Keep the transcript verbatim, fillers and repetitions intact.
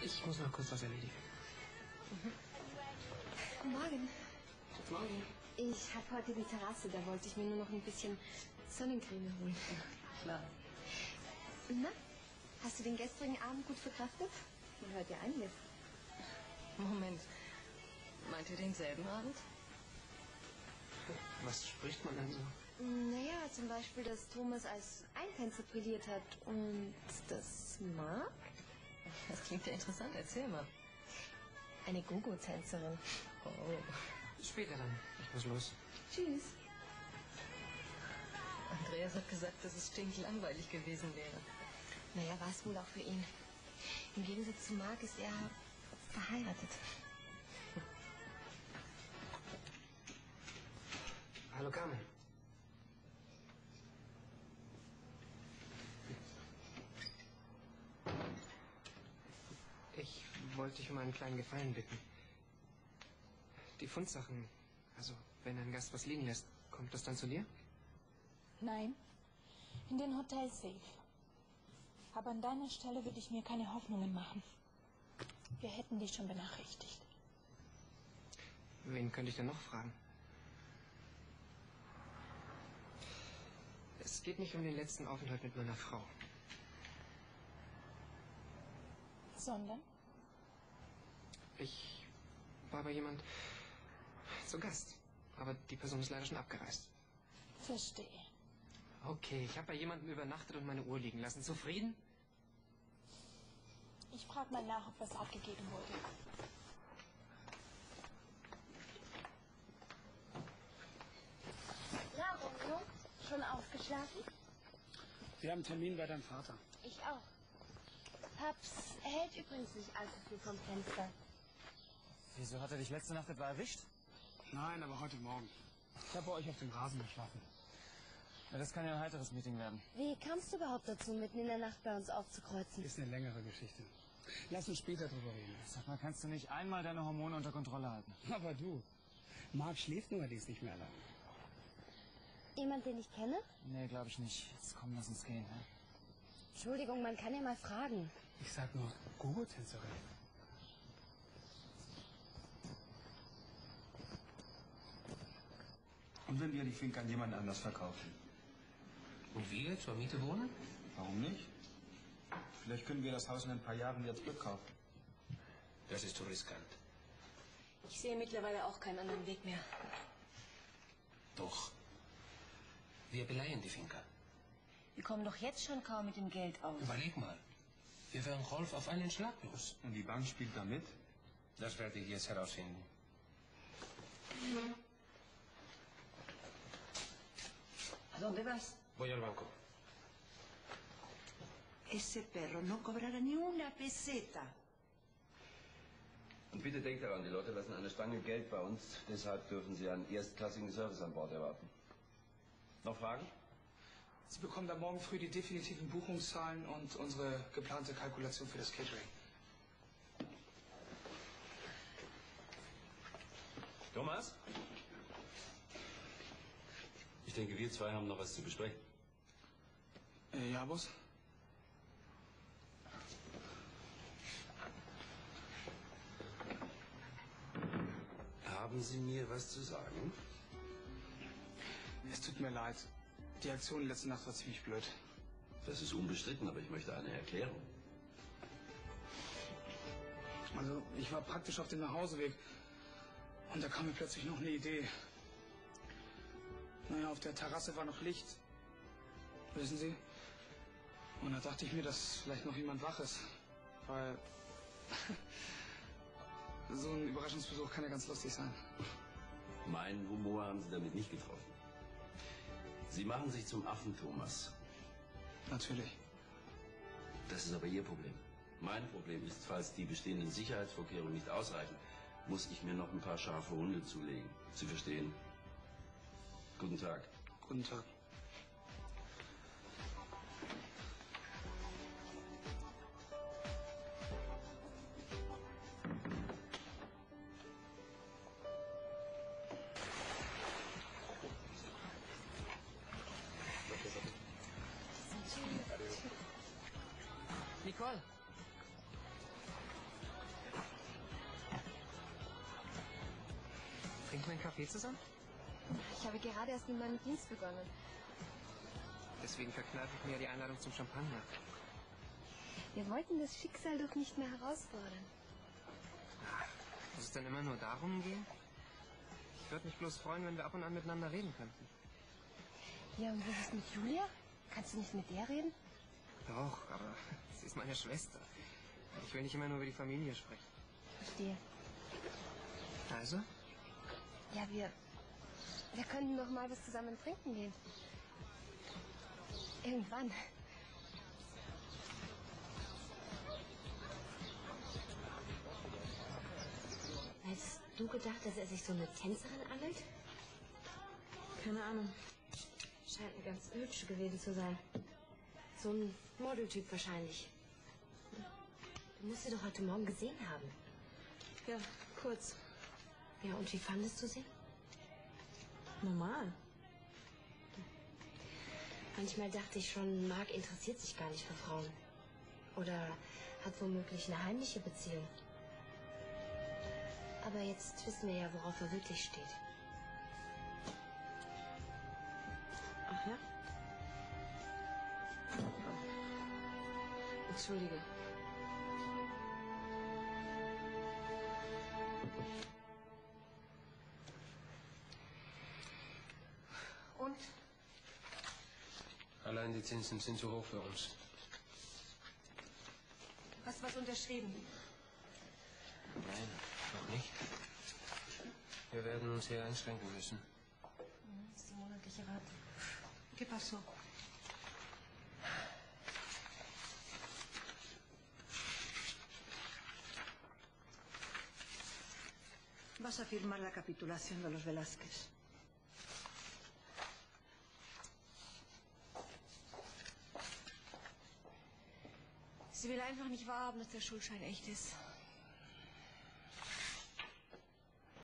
Ich muss noch kurz was erledigen. Mhm. Guten Morgen. Guten Morgen. Ich habe heute die Terrasse, da wollte ich mir nur noch ein bisschen Sonnencreme holen. Klar. Na, hast du den gestrigen Abend gut verkraftet? Man hört ja einiges. Moment, meint ihr denselben Abend? Was spricht man denn so? Naja, zum Beispiel, dass Thomas als Eintänzer brilliert hat und das Mark? Das klingt ja interessant, erzähl mal. Eine Gogo-Tänzerin. Oh. Später dann. Ich muss los. Tschüss. Andreas hat gesagt, dass es stinklangweilig gewesen wäre. Naja, war es wohl auch für ihn. Im Gegensatz zu Mark ist er verheiratet. Hallo Carmen. Ich wollte dich um einen kleinen Gefallen bitten. Die Fundsachen, also wenn ein Gast was liegen lässt, kommt das dann zu dir? Nein, in den Hotel Safe. Aber an deiner Stelle würde ich mir keine Hoffnungen machen. Wir hätten dich schon benachrichtigt. Wen könnte ich denn noch fragen? Es geht nicht um den letzten Aufenthalt mit meiner Frau. Sondern? Ich war bei jemand zu Gast, aber die Person ist leider schon abgereist. Verstehe. Okay, ich habe bei jemandem übernachtet und meine Uhr liegen lassen. Zufrieden? Ich frage mal nach, ob was abgegeben wurde. Na, Romeo, schon aufgeschlafen? Wir haben einen Termin bei deinem Vater. Ich auch. Paps hält übrigens nicht allzu viel vom Fenster. Wieso hat er dich letzte Nacht etwa erwischt? Nein, aber heute Morgen. Ich habe bei euch auf dem Rasen geschlafen. Ja, das kann ja ein heiteres Meeting werden. Wie kamst du überhaupt dazu, mitten in der Nacht bei uns aufzukreuzen? Ist eine längere Geschichte. Lass uns später drüber reden. Sag mal, kannst du nicht einmal deine Hormone unter Kontrolle halten? Aber du, Marc schläft nur, die ist nicht mehr allein. Jemand, den ich kenne? Nee, glaube ich nicht. Jetzt komm, lass uns gehen. Ne? Entschuldigung, man kann ja mal fragen. Ich sag nur, Gogo-Tänzerin. Und wenn wir die Finca an jemand anders verkaufen? Und wir zur Miete wohnen? Warum nicht? Vielleicht können wir das Haus in ein paar Jahren wieder zurückkaufen. Das ist zu riskant. Ich sehe mittlerweile auch keinen anderen Weg mehr. Doch. Wir beleihen die Finca. Wir kommen doch jetzt schon kaum mit dem Geld aus. Überleg mal. Wir wären Rolf auf einen Schlag los. Und die Bank spielt da mit? Das werde ich jetzt herausfinden. ¿A dónde vas? Voy al banco. Ese perro no cobrará ni una peseta. Und bitte denkt daran, die Leute lassen eine Stange Geld bei uns, deshalb dürfen Sie einen erstklassigen Service an Bord erwarten. Noch Fragen? Sie bekommen dann morgen früh die definitiven Buchungszahlen und unsere geplante Kalkulation für das Catering. Thomas? Ich denke, wir zwei haben noch was zu besprechen. Äh, ja, Boss? Haben Sie mir was zu sagen? Es tut mir leid. Die Aktion letzte Nacht war ziemlich blöd. Das ist unbestritten, aber ich möchte eine Erklärung. Also, ich war praktisch auf dem Nachhauseweg. Und da kam mir plötzlich noch eine Idee. Naja, auf der Terrasse war noch Licht. Wissen Sie? Und da dachte ich mir, dass vielleicht noch jemand wach ist. Weil so ein Überraschungsbesuch kann ja ganz lustig sein. Meinen Humor haben Sie damit nicht getroffen. Sie machen sich zum Affen, Thomas. Natürlich. Das ist aber Ihr Problem. Mein Problem ist, falls die bestehenden Sicherheitsvorkehrungen nicht ausreichen, muss ich mir noch ein paar scharfe Hunde zulegen. Sie verstehen? Guten Tag. Guten Tag. Nicole. brauchen einen Kaffee zusammen? Ich habe gerade erst mit meinem Dienst begonnen. Deswegen verkneife ich mir ja die Einladung zum Champagner. Wir wollten das Schicksal doch nicht mehr herausfordern. Ach, muss es denn immer nur darum gehen? Ich würde mich bloß freuen, wenn wir ab und an miteinander reden könnten. Ja, und was ist mit Julia? Kannst du nicht mit der reden? Doch, aber sie ist meine Schwester. Ich will nicht immer nur über die Familie sprechen. Verstehe. Also? Ja, wir... Wir könnten noch mal was zusammen trinken gehen. Irgendwann. Hättest du gedacht, dass er sich so eine Tänzerin angelt? Keine Ahnung. Scheint eine ganz hübsche gewesen zu sein. So ein Modeltyp wahrscheinlich. Du musst sie doch heute Morgen gesehen haben. Ja, kurz. Ja, und wie fandest du sie? Normal. Manchmal dachte ich schon, Marc interessiert sich gar nicht für Frauen. Oder hat womöglich eine heimliche Beziehung. Aber jetzt wissen wir ja, worauf er wirklich steht. Ach ja? Entschuldige. Und? Allein die Zinsen sind zu hoch für uns. Hast du was unterschrieben? Nein, noch nicht. Wir werden uns hier einschränken müssen. Das ist die monatliche Rate. ¿Qué pasó? Vas a firmar la capitulación de los Velázquez. Sie will einfach nicht wahrhaben, dass der Schuldschein echt ist.